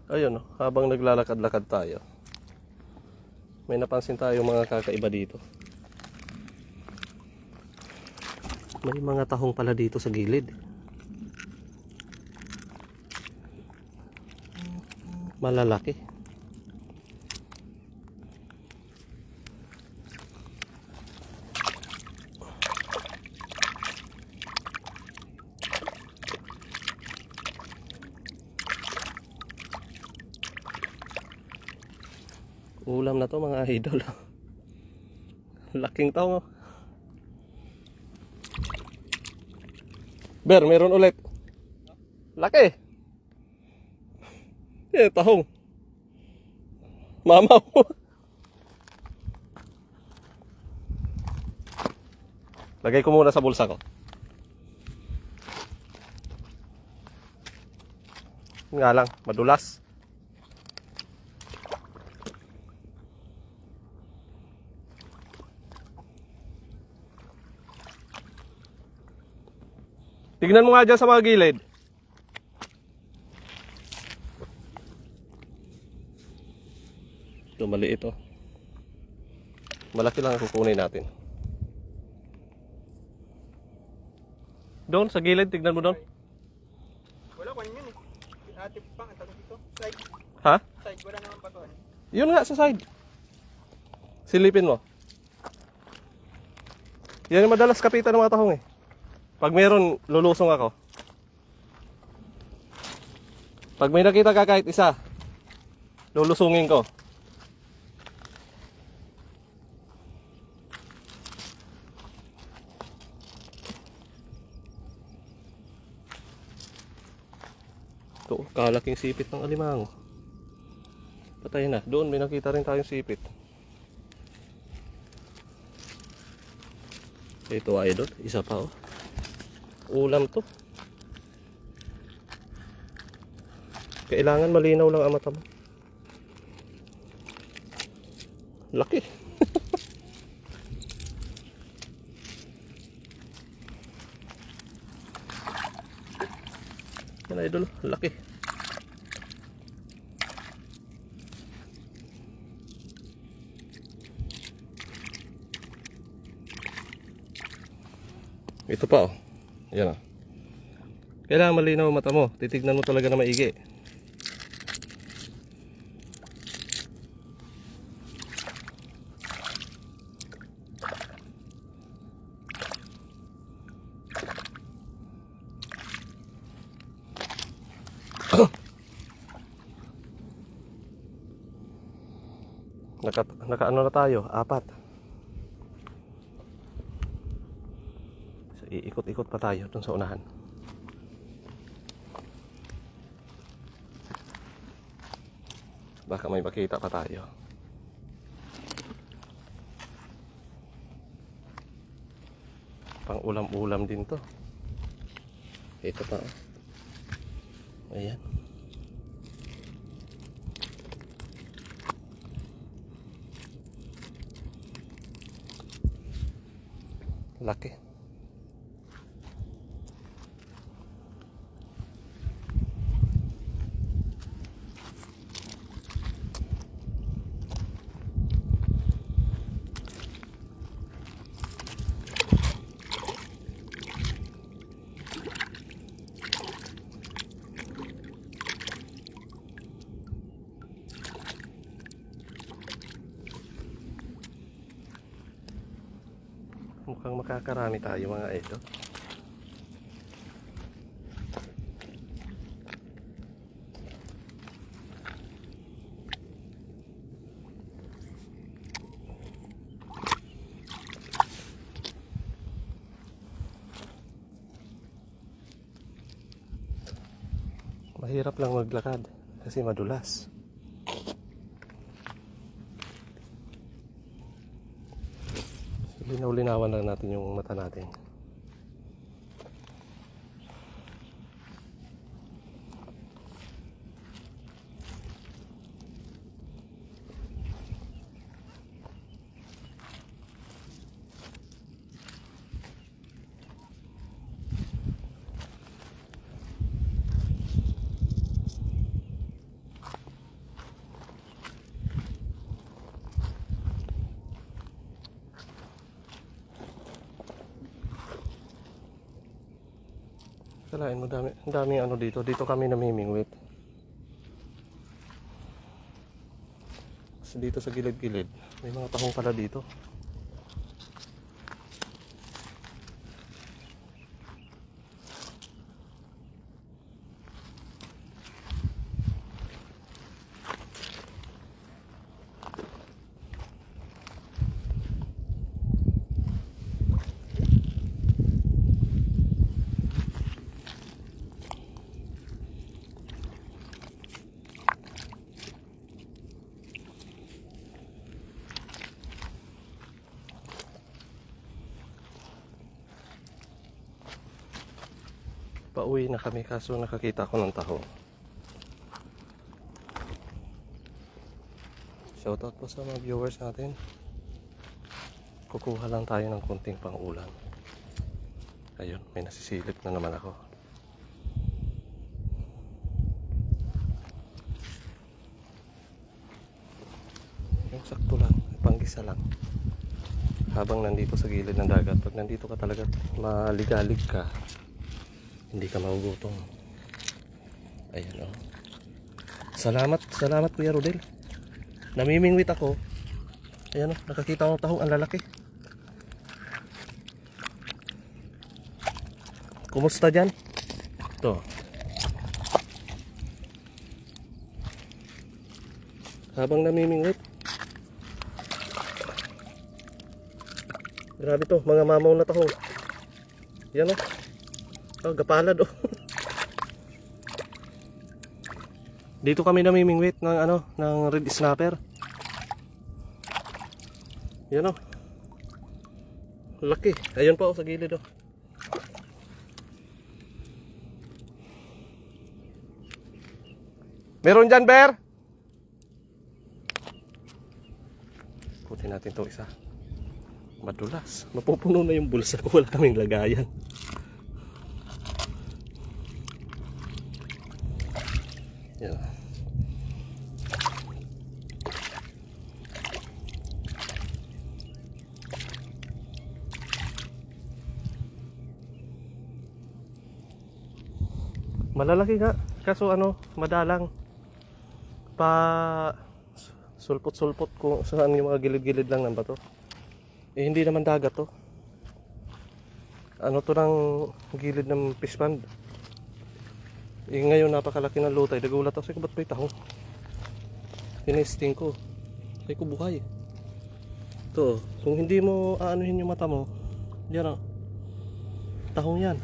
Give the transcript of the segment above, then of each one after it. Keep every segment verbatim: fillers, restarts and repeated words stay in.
Ayun, habang naglalakad-lakad tayo, may napansin tayo mga kakaiba dito. May mga tahong pala dito sa gilid. Malalaki. Ulam na to mga idol. Laking tao. Ber, meron ulit. Laki. Eh, tahong. Mamaw. Lagay ko muna sa bulsa ko. Nga lang, madulas. Tignan mo nga dyan sa mga gilid. Ito maliit oh. Malaki lang ang kukunin natin. Doon sa gilid, tignan mo doon. Wala ko yun eh. Atip pang ang dito. Side. Ha? Side, wala naman pa to. Yun nga sa side. Silipin mo. Yan yung madalas kapitan ng mga tahong eh. Pag mayroon, lulusong ako. Pag may nakita ka kahit isa, lulusungin ko. Ito, kalaking sipit ng alimango. Patay na. Doon may nakita rin tayong sipit. Ito idol, isa pa oh. Ulam to. Kailangan malinaw lang ang mata mo. Laki. Yan idol, laki. Ito pa oh. Yan oh. Kailangan malinaw ang mata mo. Titignan mo talaga na maigi. Naka, naka ano na tayo? Apat. So, iikot-ikot pa tayo dun sa unahan. Baka may makita pa tayo. Pang ulam-ulam din to. Ito pa. Ayan. Laki. Mukhang makakarami tayo mga ito. Mahirap lang maglakad kasi madulas. Linaw-linawan lang natin yung mata natin. Kalain mo, dami, ang daming ano dito. Dito kami namimingwit. Kasi dito sa gilid-gilid, may mga tahong pala dito. Pauwi na kami kaso nakakita ko ng taho. Shoutout po sa mga viewers natin. Kukuha lang tayo ng konting pang-ulam. Ayun, may nasisilip na naman ako. Yung sakto lang, panggisa lang. Habang nandito sa gilid ng dagat, pag nandito ka talaga maligalig ka, hindi ka magugutom. Ayan o. Oh. Salamat, salamat Kuya Rodel. Namimingwit ako. Ayan o, oh, nakakita ko ng tahong ang lalaki. Kumusta dyan? Ito. Habang namimingwit. Grabe to, mga mamaw na tahong. Yan o. Oh. Oh, gapalad oh. Dito kami namimingwit ng ano, ng red snapper. Yan oh. Laki. Ayun pa oh sa gilid oh. Meron dyan, Bear? Kutin natin to isa. Madulas. Mapupuno na yung bulsa ko. Wala kaming lagayan. Yan. Malalaki nga. Kaso ano, madalang. Pa sulpot-sulpot kung saan yung mga gilid-gilid lang ng bato. Eh hindi naman dagat to. Ano to ng gilid ng fish pond. Eh ngayon napakalaki ng lutay. Nagulat ako, sige ba't may tahong? Tinesting ko. Ay ko buhay. Ito, kung hindi mo aanuhin yung mata mo, yan o. Tahong yan.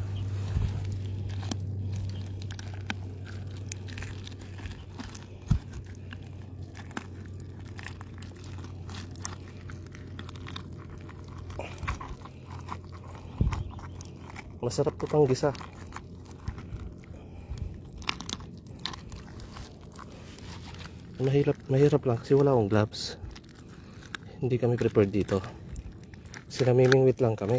Masarap to pang gisa. Mahirap, mahirap lang kasi wala akong gloves. Hindi kami prepared dito. Kasi namimingwit lang kami.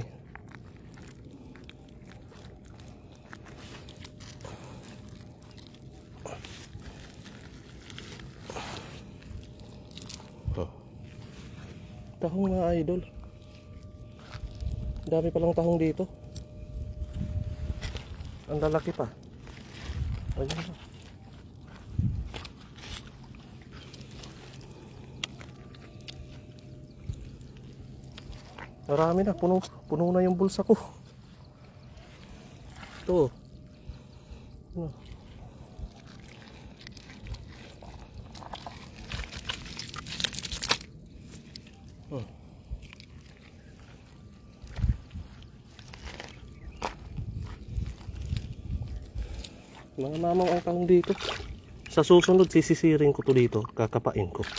Oh. Tahong mga idol. Dami palang tahong dito. Ang lalaki pa. Ayun na. Marami na, puno, puno na yung bulsa ko. Ito. Ano? Hmm. Mga mamaw ang tahong dito. Sa susunod, sisisiring ko to dito. Kakapain ko.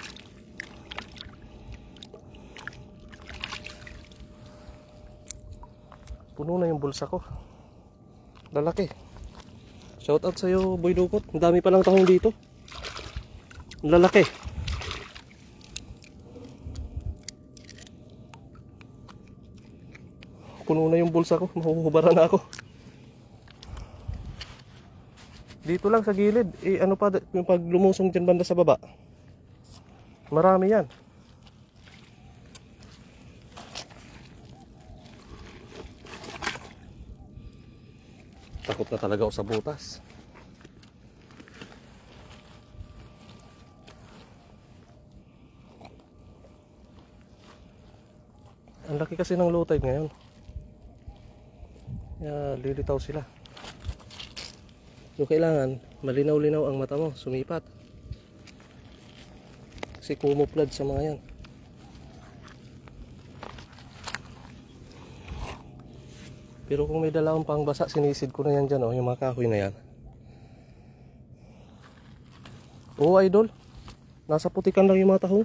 Puno na yung bulsa ko. Lalaki. Shout out sa'yo, Boy Dukot. Ang dami palang tahong dito. Lalaki. Puno na yung bulsa ko. Mahuhubaran na ako. Dito lang sa gilid. Eh ano pa, yung pag lumusong dyan banda sa baba. Marami yan. takot na talaga ako sa butas. Ang laki kasi ng low tide ngayon. Kaya lilitaw sila. So kailangan malinaw-linaw ang mata mo, sumipat. Kasi camouflage sa mga yan. Pero kung may dala akong pangbasa, sinisid ko na yan dyan, oh, yung mga kahoy na yan. Oo, idol. Nasa putikan lang yung mga tahong.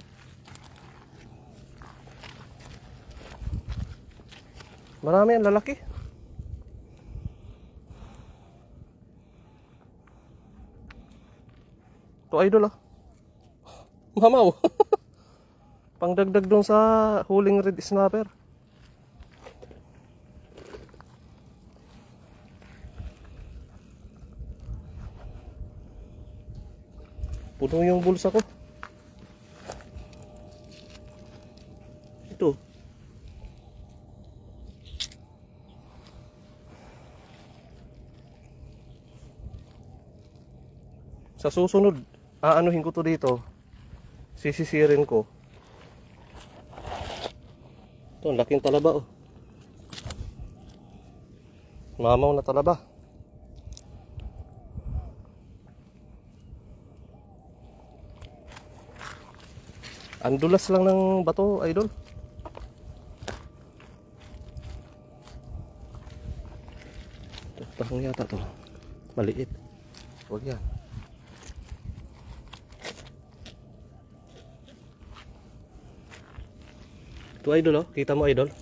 Marami ang lalaki. Ito, idol, ah. Mamaw. Pangdagdag doon sa huling red snapper. Puno yung bulsa ko. Ito. Sa susunod, aanuhin ko to dito. Sisisirin ko. Ito, ang laking talaba, oh. Mamaw na talaba. Ang dulas lang ng bato, idol. Tahong yata to. Maliit. Huwag yan. Ito, idol, oh. Kita mo, idol.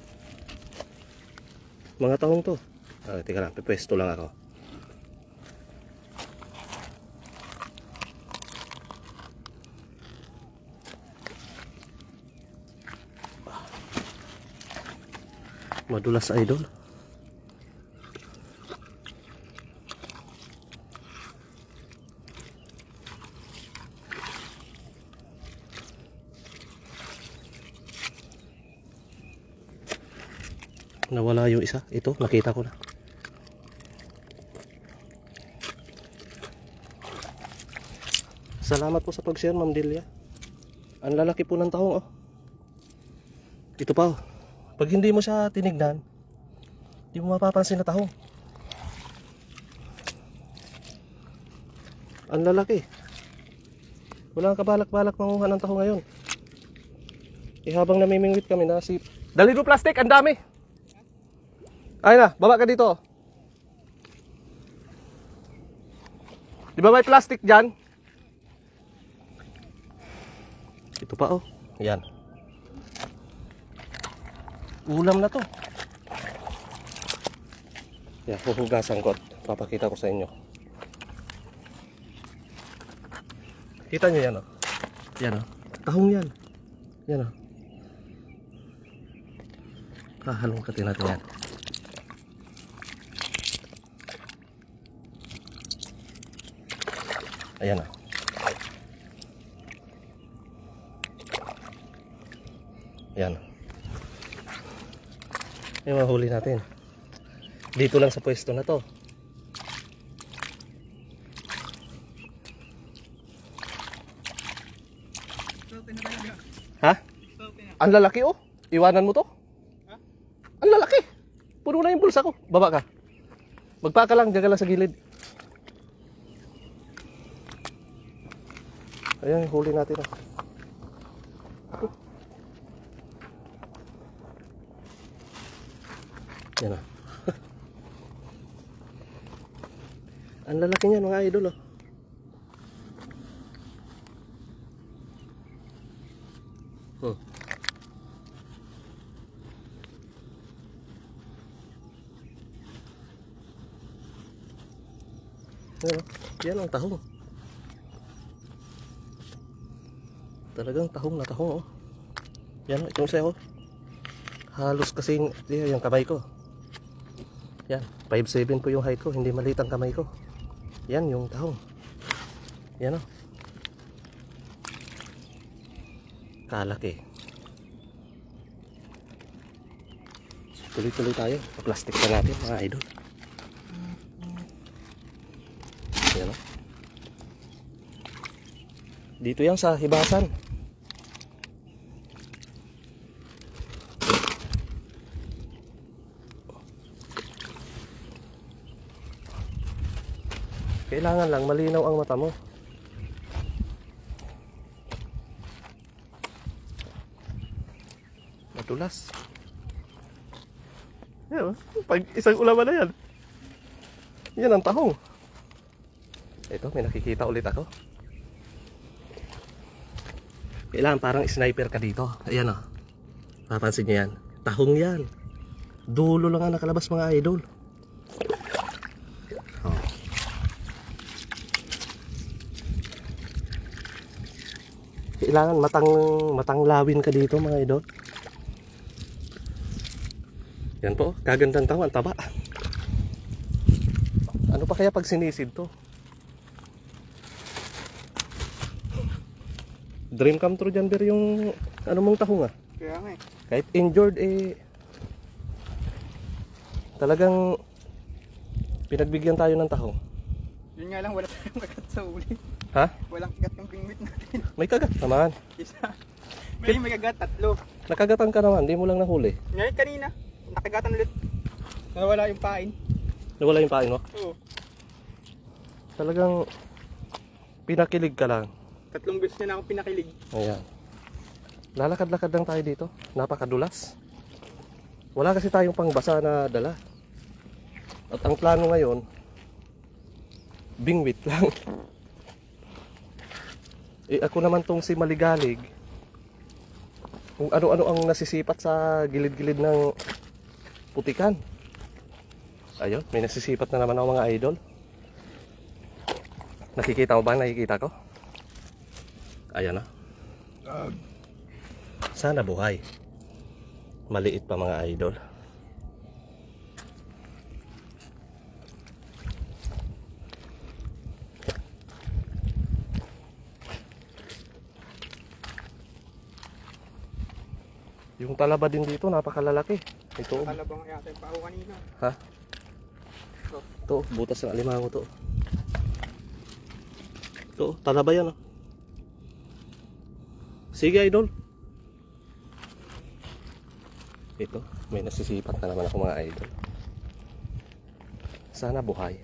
Mga tahong to. Ah, tika lang, pipwesto lang ako. Madulas, idol. Nawala yung isa. Ito, nakita ko na. Salamat po sa pag-share, Ma'am Delia. Ang lalaki po ng tahong, oh. Ito pa, oh. Pag hindi mo siya tinignan, hindi mo mapapansin na tahong. Ang lalaki. Wala kang kabalak-balak manguha ng tahong ngayon. Eh habang namimingwit kami, nasip. Dali mo plastic, ang dami. Ay na, baba ka dito. Di ba may plastic dyan? Ito pa, oh. Yan. Ulam na to. Yan, huhugasan ko. Papakita ko sa inyo. Kita nyo yan, oh. Yan, oh. Tahong yan. Yan, oh. Kahalongkatin natin yan. Ayan, oh. Yan. Yung mahuli natin. Dito lang sa pwesto na to. Ha? Ang lalaki, oh. Iwanan mo to. Ang lalaki. Puno na yung bulsa ko. Baba ka. Magpaka lang. Diyan ka lang sa gilid. Ayan, huli natin, oh. Yan, oh. Ang lalaki niyan, mga idol, oh. Hmm. Yan, oh. Yan ang tahong. Talagang tahong na tahong, oh. Yan, oh. Itong isa, oh. Halos kasing yung kamay ko. Yan, five seven po yung height ko, hindi maliit ang kamay ko. Yan yung tahong. Yan, oh. Kalaki. Tuloy-tuloy tayo. Plastic na natin, mga idol. Yan o. Dito yan sa hibasan. Kailangan lang malinaw ang mata mo. Madulas. Yan, pag isang ulaman na yan. Yan ang tahong. Ito, may nakikita ulit ako. Kailangan parang sniper ka dito. Ayan o. Papansin nyo yan. Tahong yan. Dulo lang ang nakalabas mga idol. Oh. Kailangan matang matang lawin ka dito mga idol. Yan po, kagandang tahong, ang taba. Ano pa kaya pag sinisid to? Dream come true dyan, Ber, yung ano mong tahong ah. Kaya nga eh. Kahit injured eh, talagang pinagbigyan tayo ng tahong. Yun nga lang, wala tayong kagat sa uli. Ha? Walang kagat yung pingwit natin. May kagat naman. Isa. May may kagat, tatlo. Nakagatan ka naman, di mo lang nahuli. Ngayon kanina, nakagatan ulit. Nawala yung pain. Nawala yung pain mo? Oo. Talagang pinakilig ka lang. Tatlong beses niya na ako pinakilig. Ayan. Lalakad-lakad lang tayo dito. Napakadulas. Wala kasi tayong pangbasa na dala. At ang plano ngayon, bingwit lang. Eh ako naman tong si Maligalig. Kung ano-ano ang nasisipat sa gilid-gilid ng putikan. Ayun, may nasisipat na naman ako mga idol. Nakikita mo ba? Nakikita ko? Ayan na. Sana buhay. Maliit pa mga idol. Yung talaba din dito napakalalaki. Ito. Talabang yata yung pao kanina. Ha? Ito. Ito, butas ng alimango to. Ito, talaba yan oh. Sige idol. Ito, may nasisipat na naman ako mga idol. Sana buhay.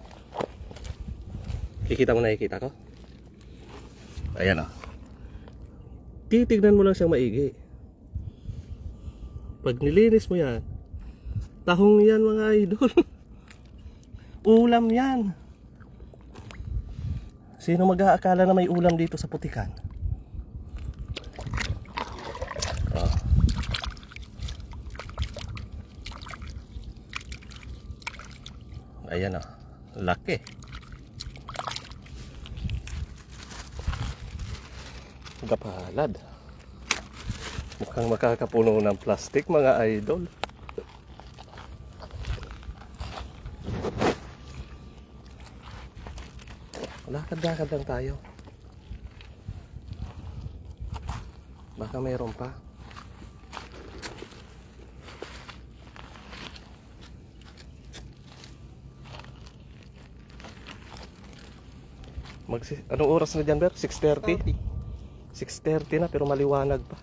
Kikita mo, nakikita ko? Ayan oh. Titignan mo lang siyang maigi. Pag nilinis mo yan, tahong yan mga idol. Ulam yan. Sino mag-aakala na may ulam dito sa putikan? Oh. Ayan o, laki. Gapalad. Mukhang makakapuno ng plastic mga idol. Lakad-lakad lang tayo. Baka mayroon pa. Magsi Anong oras na dyan, Ber? six thirty? six thirty na pero maliwanag pa.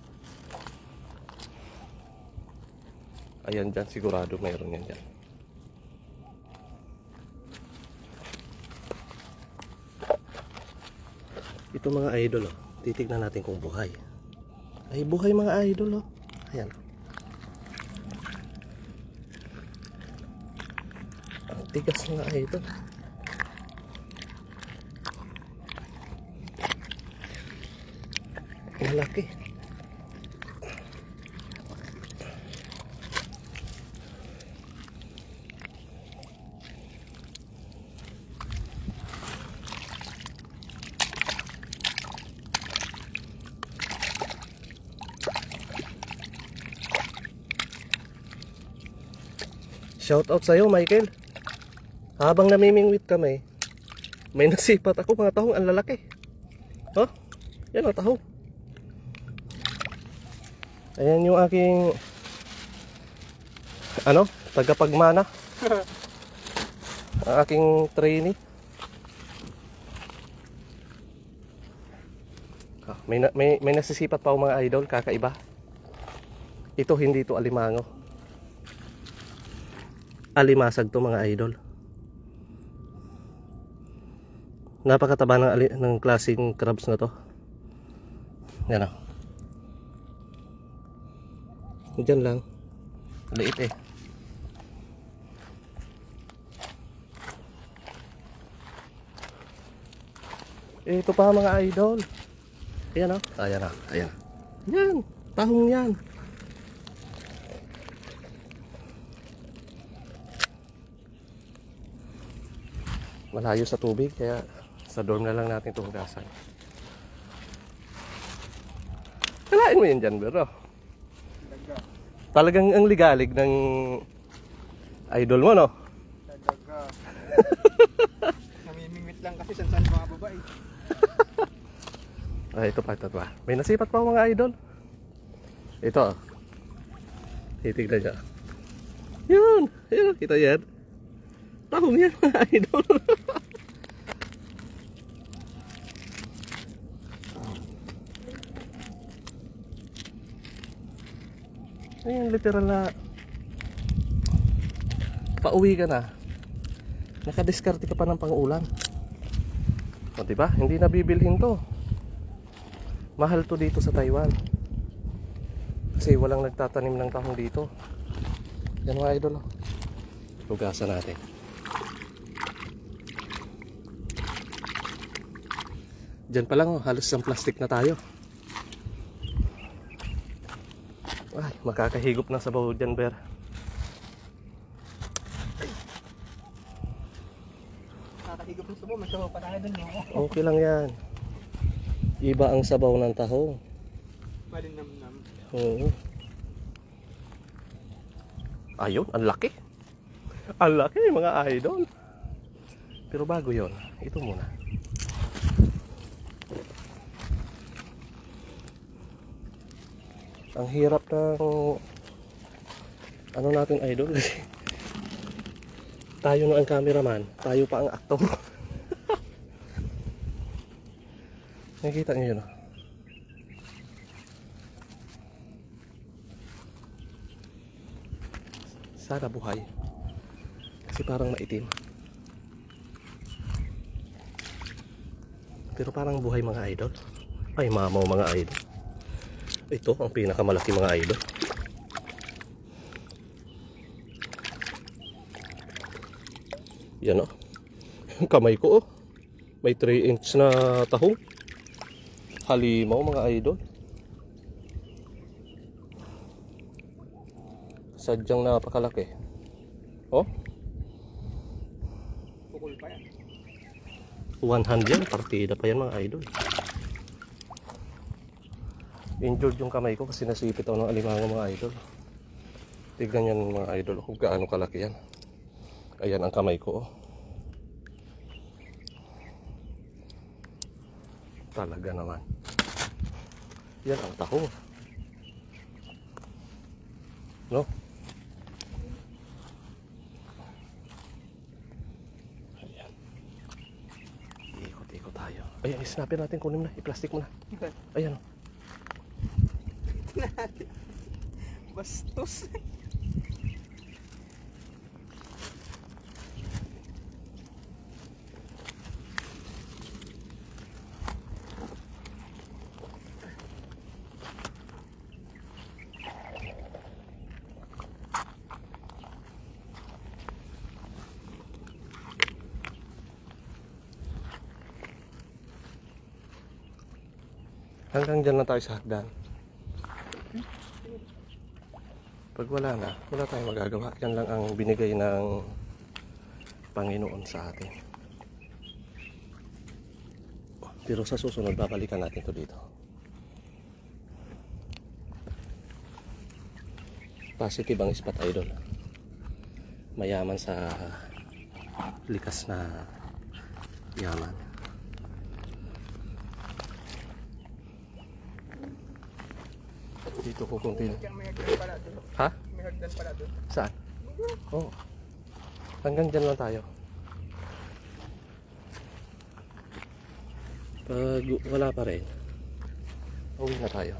Ayan dyan, sigurado mayroon yan dyan. Ito mga idol oh. Titignan natin kung buhay. Ay buhay mga idol oh. Ayan. Ang tigas mga idol. Malaki. Shout out sa'yo Michael. Habang namimingwit kami, may nasipat ako mga tahong ang lalaki. Oh, yan ang tahong. Ayan yung aking ano, tagapagmana. Ang aking trainee. Ah, may, na, may, may nasisipat pa ako mga idol, kakaiba. Ito hindi to alimango. Alimasag to mga idol. Napakataba ng, ali, ng klaseng crabs na to. Yan o. Diyan lang. Liit eh. Ito pa mga idol. Ayan o. Ayan o. Ayan. Yan. Tahong yan. Malayo sa tubig kaya sa dorm na lang natin ito hugasan. Kalain mo yan dyan bro. Daga. Talagang ang ligalig ng idol mo no? Daga. Namimingwit lang kasi san-san mga babae. Ay, ito pa, ito pa. May nasipat pa ako mga idol. Ito. Titignan niya. Yun. Yun. Kita yan. Tahong yan mga idol. Ayun, literal na pauwi ka na. Nakadiskarte ka pa ng pang-ulam. O diba? Hindi nabibilhin to. Mahal to dito sa Taiwan. Kasi walang nagtatanim ng tahong dito. Yan mga idol. Hugasan natin. Diyan pa lang oh, halos ng plastic na tayo. Ay, makakahigop na sabaw dyan, Ber. Nakakahigop ng subo, may sabaw pa tayo dun. Okay lang yan. Iba ang sabaw ng tahong. Malinamnam. Oo. Ayun, ang laki. Ang laki mga idol. Pero bago yon, ito muna. Ang hirap ng ano natin idol kasi tayo na ang cameraman, tayo pa ang aktor. Nakikita niyo yun oh. Sana buhay kasi parang maitim pero parang buhay mga idol. Ay mamaw mga idol. Ito ang pinakamalaki mga idol. Yan oh. Kamay ko oh. May three inch na tahong. Halimaw mga idol. Sadyang napakalaki. Oh. Pukul pa yan. One hand yan. Partida pa yan mga idol. Injured yung kamay ko kasi nasipit ako ng alimango mga idol. Tignan yan mga idol kung gaano kalaki yan. Ayan ang kamay ko oh. Talaga naman. Yan ang tahong. No? Ayan. Ikot-ikot tayo. Ayan, isnapin natin. Kunin mo na. I-plastic mo na. Ayan oh. Bastos. Hanggang dyan lang tayo sa hagdan. Pag wala na, wala tayong magagawa. Yan lang ang binigay ng Panginoon sa atin. Pero sa susunod, babalikan natin ito dito. Positive ang spot idol. Mayaman sa likas na yaman. Dito ko kunti. May hagdan pala dun. Ha? May hagdan pala dun. Saan? Oh. Hanggang dyan lang tayo. Pag wala pa rin, Uwi na tayo.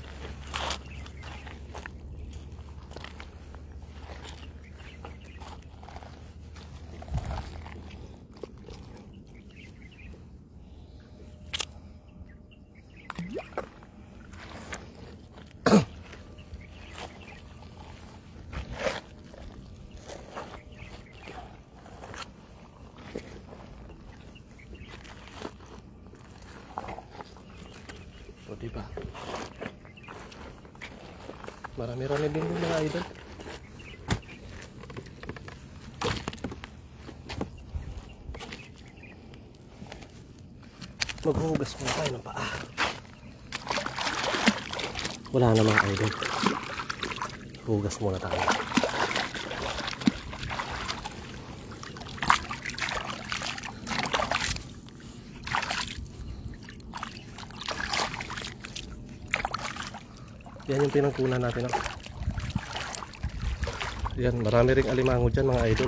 O diba? Marami-rami din yung mga idol. Maghuhugas muna tayo ng paa. Wala na mga idol. Hugas muna tayo. Yan yung pinangkunan natin. Oh. Yan, marami ring alimango dyan mga idol.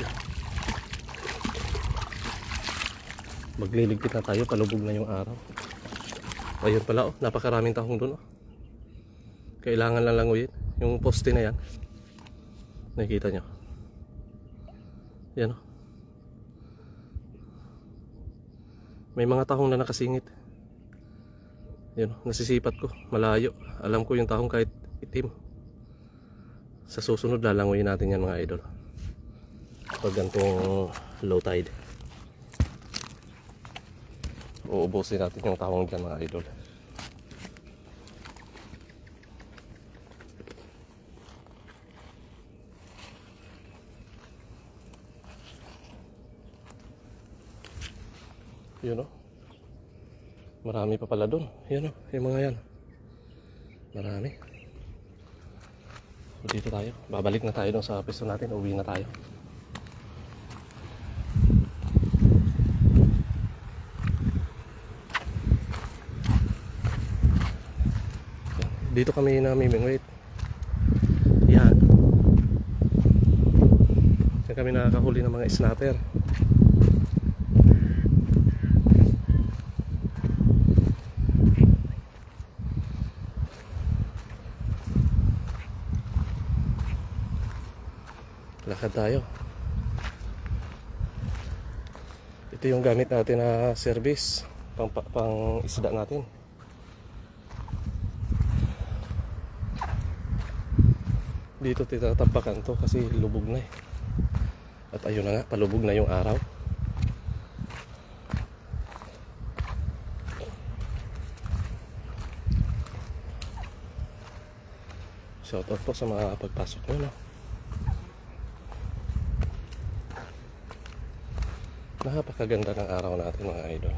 Magliligpit na tayo, palubog na yung araw. Ayun pala, oh, napakaraming tahong dun. Oh. Kailangan lang languyin yung poste na yan. Nakikita nyo. Yan. Oh. May mga tahong na nakasingit. Yan, oh, nasisipat ko, malayo. Alam ko yung tahong kahit itim. Sa susunod lalanguyin natin yan mga idol. Pag gantong low tide, uubusin natin yung tahong dyan mga idol. Yun o. Marami pa pala doon. Yan o, yung mga yan. Marami. So dito tayo. Babalik na tayo doon sa pwesto natin. Uwi na tayo. Dito kami namimingwit. Yan. Yan kami nakakahuli ng mga snapper. Lakad tayo. Ito yung gamit natin na service pang, pang isda natin. Dito tinatapakan to kasi lubog na eh. At ayun na nga, palubog na yung araw. Shoutout po sa mga pagpasok nyo, no? Napakaganda ng araw natin mga idol.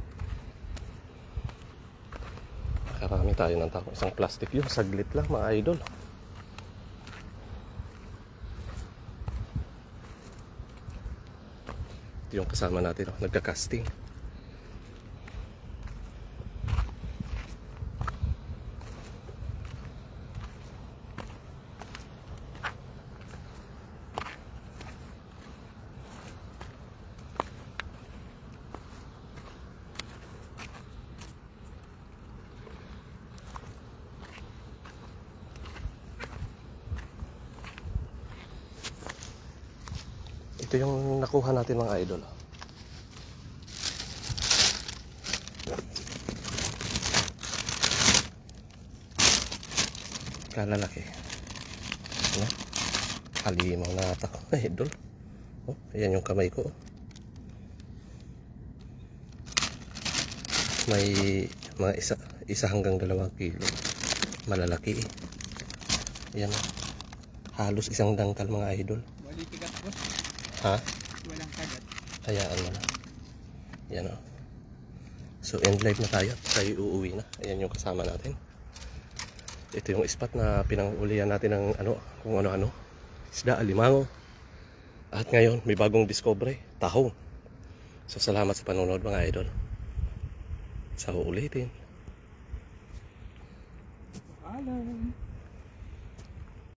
Nakarami tayo ng tao. Isang plastic yun, saglit lang mga idol. Ito yung kasama natin, oh, nagka-casting. Ito yung nakuha natin mga idol. Kalalaki. Ano? Halimaw na ata mga idol. Oh, ayan yung kamay ko. May mga isa, isa hanggang dalawang kilo. Malalaki. Ayan. Halos isang dangkal mga idol. Wali tigat po. Ha? Walang kagat. Hayaan mo na. Yan o. So end live na tayo. Tayo uuwi na. Ayan yung kasama natin. Ito yung spot na pinangulian natin ng ano, kung ano-ano. Isda, alimango. At ngayon may bagong discovery. Tahong. So salamat sa panonood mga idol. Sa uulitin. Alam.